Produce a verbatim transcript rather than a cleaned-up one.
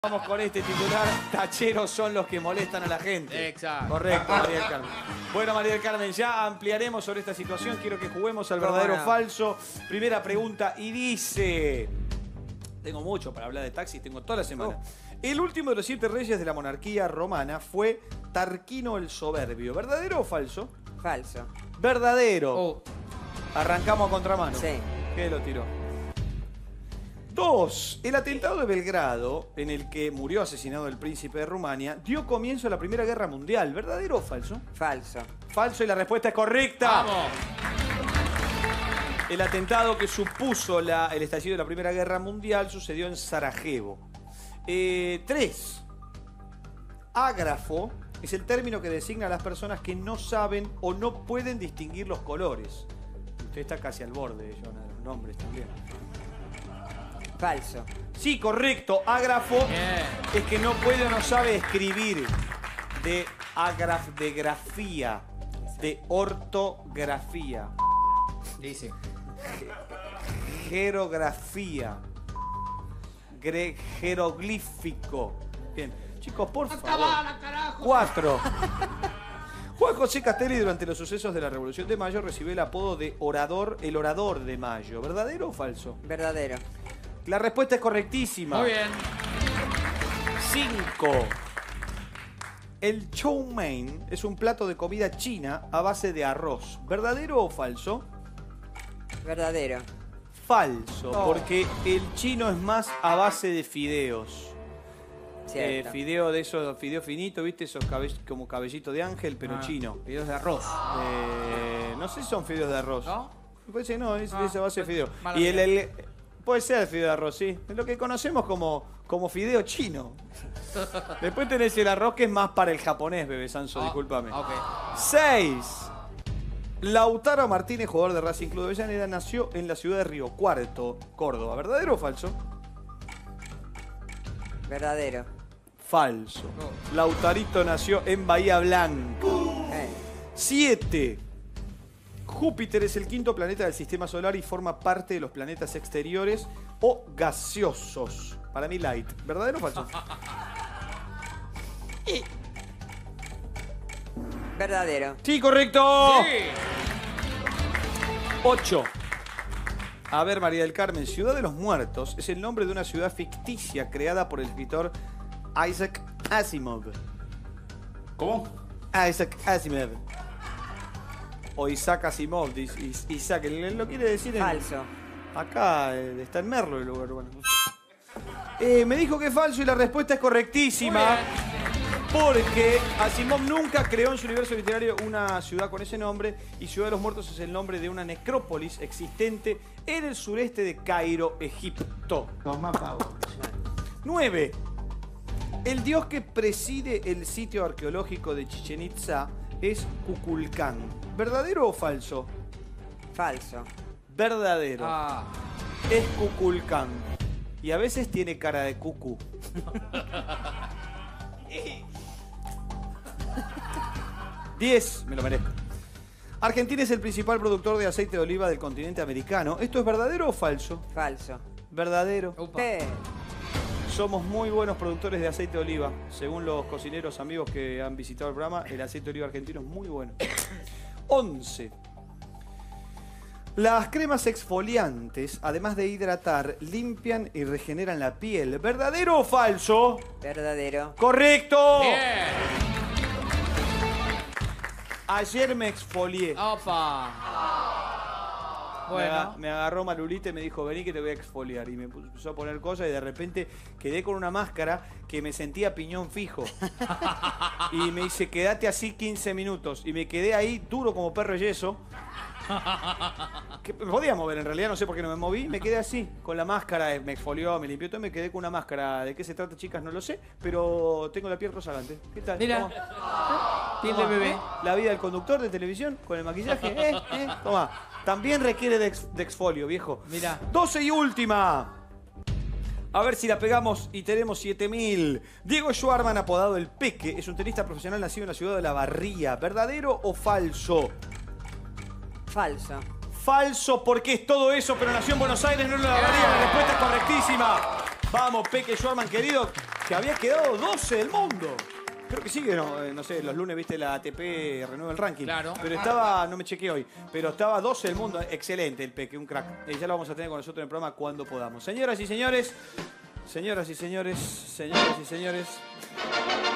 Vamos con este titular, tacheros son los que molestan a la gente. Exacto. Correcto, María del Carmen. Bueno, María del Carmen, ya ampliaremos sobre esta situación. Quiero que juguemos al verdadero o falso. Primera pregunta y dice... Tengo mucho para hablar de taxi, tengo toda la semana. Oh. El último de los siete reyes de la monarquía romana fue Tarquino el Soberbio. ¿Verdadero o falso? Falso. Verdadero. Oh. Arrancamos a contramano. Sí. ¿Qué lo tiró? Dos, el atentado de Belgrado, en el que murió asesinado el príncipe de Rumania, dio comienzo a la Primera Guerra Mundial. ¿Verdadero o falso? Falso. Falso y la respuesta es correcta. ¡Vamos! El atentado que supuso la, el estallido de la Primera Guerra Mundial sucedió en Sarajevo. Eh, tres, ágrafo es el término que designa a las personas que no saben o no pueden distinguir los colores. Usted está casi al borde de los nombres también. Falso. Sí, correcto. Ágrafo Bien. es que no puede o no sabe escribir. De agraf, de grafía, de ortografía. Dice. Jerografía. Gre, jeroglífico. Bien. Chicos, por favor. Cuatro. Juan José Castelli durante los sucesos de la Revolución de Mayo recibió el apodo de orador, el orador de Mayo. ¿Verdadero o falso? Verdadero. La respuesta es correctísima. Muy bien. Cinco. El chow mein es un plato de comida china a base de arroz. ¿Verdadero o falso? Verdadero. Falso, Oh. porque el chino es más a base de fideos. Cierto. Eh, fideo de esos, fideo finito, ¿viste? Esos cabell como cabellito de ángel, pero Ah, chino. Fideos de arroz. Eh, no sé si son fideos de arroz. ¿No? Me parece que no, es Ah, de esa base de fideo. mala Y el, mía. el- puede ser el fideo de arroz, sí. Es lo que conocemos como, como fideo chino. Después tenés el arroz que es más para el japonés, Bebé Sanso, Ah, discúlpame. Ok. Seis. Lautaro Martínez, jugador de Racing Club de Avellaneda, nació en la ciudad de Río Cuarto, Córdoba. ¿Verdadero o falso? Verdadero. Falso. Oh. Lautarito nació en Bahía Blanca. Eh. Siete. Júpiter es el quinto planeta del sistema solar y forma parte de los planetas exteriores o gaseosos. Para mí, light. ¿Verdadero o falso? Verdadero. Sí, correcto. Sí. Ocho. A ver, María del Carmen, Ciudad de los Muertos es el nombre de una ciudad ficticia creada por el escritor Isaac Asimov. ¿Cómo? Isaac Asimov. O Isaac Asimov. Is- Is- Isaac, él lo quiere decir en... Falso. Acá, eh, está en Merlo el lugar. Bueno. Eh, me dijo que es falso y la respuesta es correctísima. Porque Asimov nunca creó en su universo literario una ciudad con ese nombre y Ciudad de los Muertos es el nombre de una necrópolis existente en el sureste de Cairo, Egipto. Toma, pavo. nueve. El dios que preside el sitio arqueológico de Chichén Itzá es Kukulcán. ¿Verdadero o falso? Falso. Verdadero. Ah. Es Kukulcán. Y a veces tiene cara de cucú. diez. Me lo merezco. Argentina es el principal productor de aceite de oliva del continente americano. ¿Esto es verdadero o falso? Falso. Verdadero. Upa. Eh. Somos muy buenos productores de aceite de oliva. Según los cocineros amigos que han visitado el programa, el aceite de oliva argentino es muy bueno. once. Las cremas exfoliantes, además de hidratar, limpian y regeneran la piel. ¿Verdadero o falso? Verdadero. ¡Correcto! Bien. Ayer me exfolié. Opa. Me, aga- Bueno. me agarró Malulita y me dijo, vení que te voy a exfoliar. Y me puso- empezó a poner cosas y de repente quedé con una máscara que me sentía piñón fijo. Y me dice, quédate así quince minutos. Y me quedé ahí duro como perro de yeso. Que me podía mover en realidad, no sé por qué no me moví. Me quedé así, con la máscara, eh, me exfolió, me limpió todo y me quedé con una máscara. ¿De qué se trata, chicas? No lo sé, pero tengo la piel rozagante. ¿Qué tal? Mira. Toma. Piel de Toma, bebé. ¿eh? La vida del conductor de televisión con el maquillaje. Eh, eh, toma. También requiere de, ex- de exfolio, viejo. Mira. doce y última. A ver si la pegamos y tenemos siete mil. Diego Schwarman, apodado El Peque, es un tenista profesional nacido en la ciudad de La Barría. ¿Verdadero o falso? Falso. Falso, porque es todo eso, pero nació en Buenos Aires, no en La Barría. La respuesta es correctísima. Vamos, Peque Schwarman, querido. que había quedado doce del mundo. Creo que sigue, no, eh, no sé, los lunes, viste, la A T P renueva el ranking. Claro. Pero estaba, no me chequeé hoy, pero estaba doce del mundo. Excelente el Peque, un crack. Y ya lo vamos a tener con nosotros en el programa cuando podamos. Señoras y señores, señoras y señores, señoras y señores.